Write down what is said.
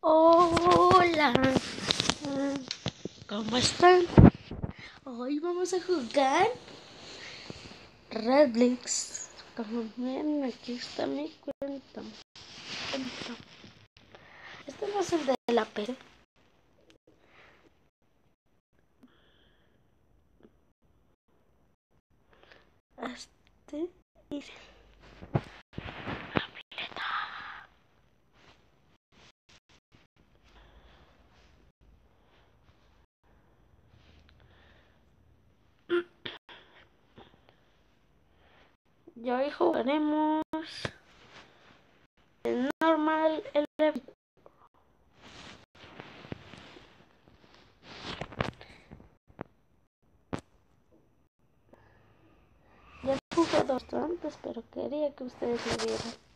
Hola, ¿cómo están? Hoy vamos a jugar Roblox. Como ven, aquí está mi cuenta. Este no es el de la PC. Este y y hoy jugaremos el normal, el ya he jugado bastante, pero quería que ustedes lo vieran.